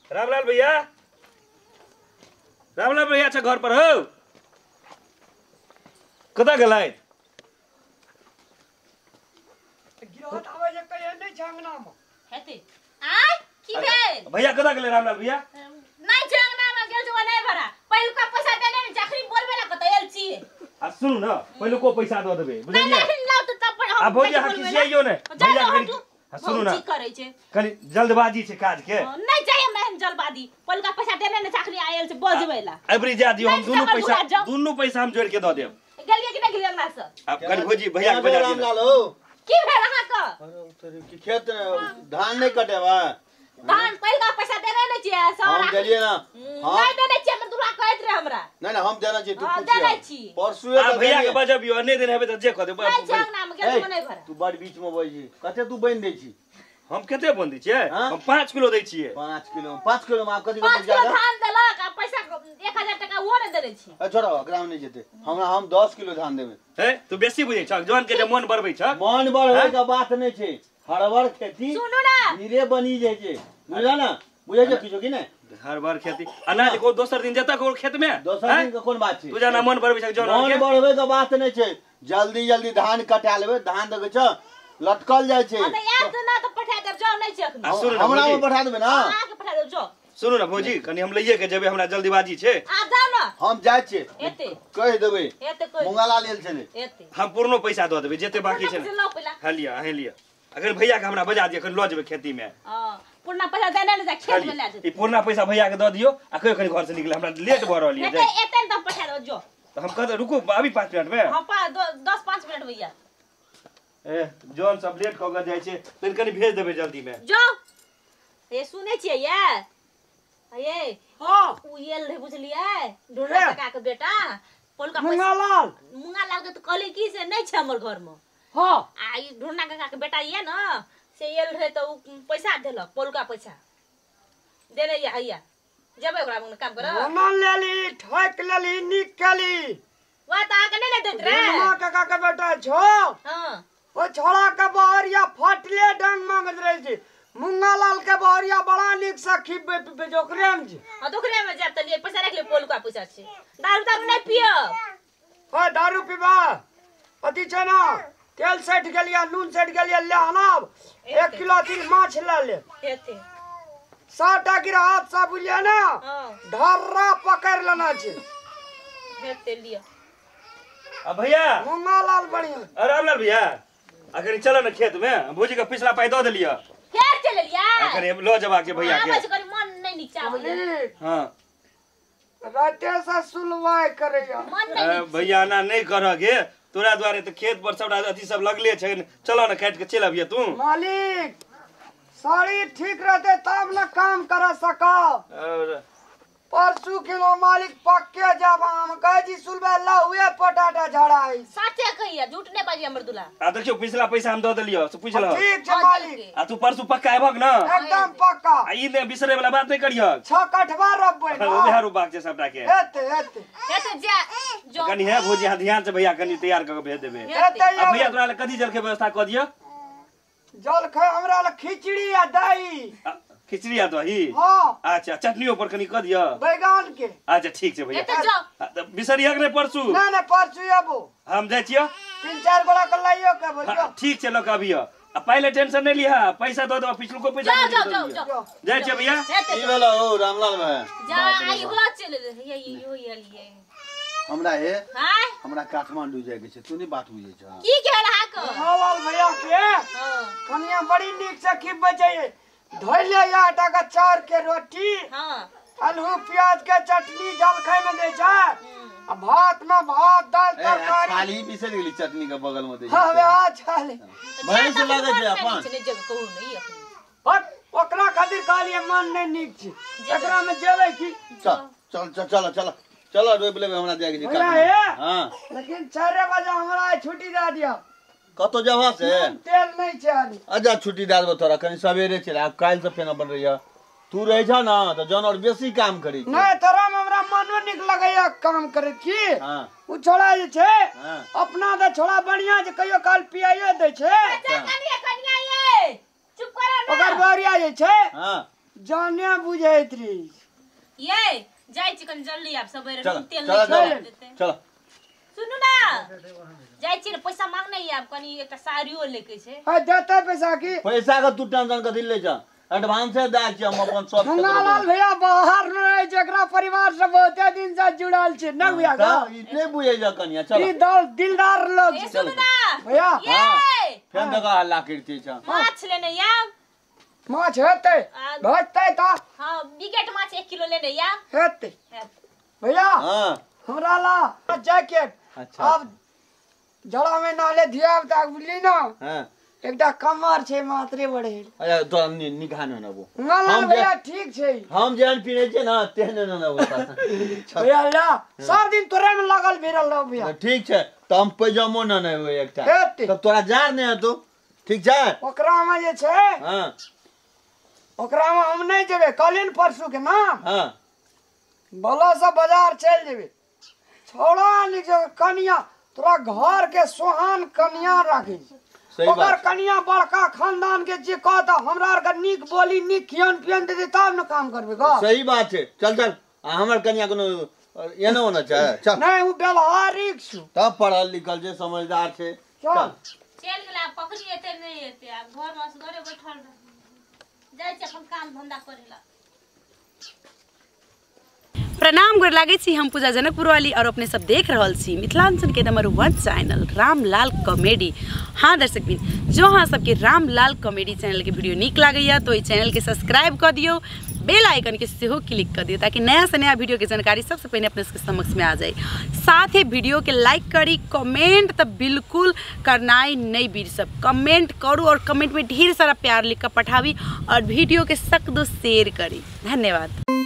रामलाल भैया अच्छा घर पर हो कता गेलै गिरहत आवे जे कहिए नै जंगना में हेते आय की भेल भैया कता गेलै रामलाल भैया नै जंगना में गेल जो नै भरा पहिलका पैसा देने ने चाकरी बोलबे ला कत एल छी आ सुन न पहिलो को पैसा द देबे बुझलियै नहीं लाउ त तब पर हम आ भौजी अहाँ किसियो ने भैया कनी सुनु न की करे छे कनी जल्दबाजी छे काज के नै जाय हम जल्दबाजी पहिलका पैसा देने ने चाकरी आयल से बजबै ला अबरी जा दियो हम दुनु पैसा हम जोड़ के द देब गेलिए कि नै गेलिए अंगना से अब कनी भौजी भैया के बजा दियो रामलाल हो की भेल अहाँ का अरे तेरे की खेत धान नहीं कटेबा धान पहिलका पैसा देने नै छियै हम देलिए ना नै देने छियै हम दुरा कहैत रहे हमरा नहीं हम देना चाहिए तू देने छी परसू आ भैया के बजबियो नै देने हेबे त जे क देब नै जंगना में गेल जो नै भरा तू बड़ बीच में बैठ जी कते तू बन दे छी हम केते बन दै छियै हम 5 किलो दै छियै 5 किलो में आप कथि 5 किलो धान देलक आ पैसा 1000 टका वो नै देने छी ए छोड़ा ग्राम नहीं जेते हमरा हम 10 किलो धान देबे हे तू बेसी बुझै छ जवान के जे मन बढ़बै छ मन बढ़ै के बात नहीं छे हरवर खेती सुनु ना धीरे बनी जाय छे बुझला ना बुझै छ किछो कि नै हर बार खेती अनाज को दोसर दिन जता को खेत में दोसर दिन के कोन बात छे तू जाना मन बढ़बै छ जवान मन बढ़बै के बात नहीं छे जल्दी धान कटा लेबे धान देखे छ लटकल जाय छे अरे यार तो ना तो पठा देब जाओ नै छी अखनी हमरा में पठा देबे ना आके पठा देब जो सुनु ना भौजी कनी हम लइए के जेबे हमरा जल्दीबाजी छे आ जाओ ना हम जाय छे एते कह देबे एते कोई मंगाला लेल छले एते हम पूर्णो पैसा द देबे जेते बाकी छे लो पहिला हेलिया अगर भैया के हमरा बजा दियो कनी ल जेबे खेती में हां पूर्णा पैसा देने ने जा खेत में ले ई पूर्णा पैसा भैया के द दियो आ कहियो कनी घर से निकले हमरा लेट भ रहल है एते एते त पठा दो जो तो हम कहते रुको अभी 5 मिनट में हां 10-5 मिनट भैया ए जॉन सब लेट क जाय छे तनी कनी भेज देबे जल्दी में जो ये सुने छियै ये हां उ येल रे बुझलियै ढोला टका के बेटा पोलका मुंगालाल के तो कहली की से नै छै हमर घर में हां आ ई ढोना काका के बेटा ये ना से येल रहे तो पैसा देलक पोलका पैसा देने या हैया जेबै ओकरा में काम कर मन लेली ठोक लेली निकली वा त आके नै देत रे मां काका के बेटा छो हां ओ छोड़ा के बहरिया फटले डंग मांगत रहे छी मुंगालाल के बहरिया बड़ा निक सखी बेजोकरे में जी हां दुखरे में जाब त लिए पैसा रख ले पोलका पैसा छै दारू नै पियब हां दारू पीबा अति छै ना तेल सेट गेलिया नून सेट गेलिया ले आनब 1 किलो दिल माछ ले ले एते 100 टा गिरहत सब बुझिया ना हां ढर्रा पकड़ लेना छै एते लियो अब भैया मुंगालाल बढ़िया अरे रामलाल भैया अगर चलो ना खेत में भौजी का पिछला पाई दो दिलिया फेर चल लिया अगर लो जबा के भैया के बस करी मन नै निचाबैया हां राते से सुलवाई करैया मन नै भैया ना नहीं करगे तोरा द्वारे तो खेत पर सबटा अथी सब लगले छै चलो ना काट के चल अबिए तू मालिक साड़ी ठीक रहते तब ना काम कर सका और परसू किलो मालिक पक्के जब हम कह जी सुलवा हुए पोटाटा झड़ाई साथे कहिया झूठ नै बाजी हमर दुला आ देखियो पिछला पैसा हम द दिलियो से पूछ लो ठीक छै मालिक आ तू परसू पक्का आबक ना एकदम पक्का आ ई ने बिसरे वाला बात नहीं करियो 6 कठवा रबबै ओ बिहार बाग छै सबटा के एते जा जो कनी है भौजी हां ध्यान से भैया कनी तैयार क के भेज देबे एते अब भैया तोरा ले कथि जल के व्यवस्था क दियो जल खा हमरा ले खिचड़ी आ दही खिचड़ी आ दही हां अच्छा चटनी ऊपर कनी क दियो बैगन के अच्छा ठीक छै भैया एते जाओ बिसरिया के परसू ना परसू आबो हम जाय छियो 3-4 गोला के लाइयो के बोलियो ठीक छै लोग अबियो आ पहले टेंशन नहीं लिया पैसा दो दो पिछलू को पैसा जाओ जाय छियो भैया ई वाला हो रामलाल भाई जा आई हुआ चल ये लिए हमरा हे हां हमरा काठमांडू जाय के छै तू नहीं बात बुझै छ की कहल हा को हां भैया के हां कनिया बड़ी नीक से खिब बजाइए धोइले आटा का चार के रोटी हां आलू प्याज के चटनी जलखै में दे छै आ भात में भात दाल तरकारी खाली बिसर गेली चटनी के बगल में दे हां वे आ छाले भाई से लागे छै अपन नहीं जगह कहू नहीं अखनी हट ओकरा खातिर कहलिए मन नहीं नीक छै एकरा में जेबै की चल रोप लेबे हमरा जाय के छै भैया हे हां लेकिन 4 बजे हमरा छुट्टी दे दिया कतो जवा से तेल नहीं छै आनी आजा छुट्टी दे देबो तोरा कनी सवेरे चल आ काल से फेना बन रही तू रह जा ना तो जन और बेसी काम करी छै नहीं तोरा में हमरा मनो निक लगैया काम करे की हां उ छोड़ा जे छै हां अपना दे छोड़ा बढ़िया जे कहियो काल पियाइए दे छै कनिया ये चुप करो ना ओकर बरिया जे छै हां जाने बुझैत रही ये जाय चिकन जल्दी आप सबेरे चल तेल चल नहीं देते चल सुनू ना जाय छी पैसा मांग नहीं आब कनी एकटा साड़ियो लेके छै है देते पैसा की पैसा का तू टेंशन कथी ले जा एडवांस दै छी हम अपन सब गंगालाल भैया बाहर न रहे जकरा परिवार से बहुते दिन से जुड़ल छै न भैया का इतने बुझे जा कनिया चल ई दिलदार लोग ए छै। सुनू ना भैया ये फेर दगा हल्ला करती छ माछ लेने याब माछ हेतै भेटतै त हां बिकेट माछ 1 किलो लेने याब हेतै भैया हां हमरा ला जैकेट अच्छा अब जड़ा में नाले धिया तक बुझली ना हां एकटा कमर छै मात्रे बढ़े अरे तो निकान न वो गंगालाल भैया ठीक छै हम जेहन पिने छै ना तेहन न होता भैया ला सब दिन तोरे में लागल भिरल रह भैया ठीक छै तो हम पैजामो न नै होय एकटा हेतै तब तोरा जार नै हेतौ ठीक छै ओकरा में जे छै हां ओकरा में हम नहीं जेबे कलिन परसू के ना हां बोलो से बाजार चल जेबे छोड़ा नीचे कनिया तोरा घर के सोहान कनिया राखी सही ओकर बात कनिया बड़का खानदान के जे कहता हमरा आर के नीक बोली नीक खियन पियन दे तब न काम करबे ग सही बात छै चल चल हमर कनिया कोनो एनो होना चाहे चल नहीं उ व्यवहारिक छु तब पढ़ल लिखल छै समझदार छै चल चल गेला पकड़ी एते नहीं एते अब घर में घरे बैठल जाय छी अपन काम धंधा करेला। प्रणाम गोर लागै छी हम पूजा जनकपुर वाली और अपने सब देख रहल छी मिथिलांचल के नंबर 1 चैनल रामलाल कॉमेडी। हाँ दर्शक बिन जो हाँ सबके रामलाल कॉमेडी चैनल के वीडियो निक लागैया तो इस चैनल के सब्सक्राइब कर दियो बेल आइकन के सेहो क्लिक कर दियो ताकि नया से नया वीडियो के जानकारी सबसे पहले अपने के समक्ष में आ जाए। साथ ही वीडियो के लाइक करी कमेंट तो बिल्कुल करनाई नहीं बिरसब कमेंट करू और कमेंट में ढेर सारा प्यार लिख कर पठावी और वीडियो के सख्त शेयर करी। धन्यवाद।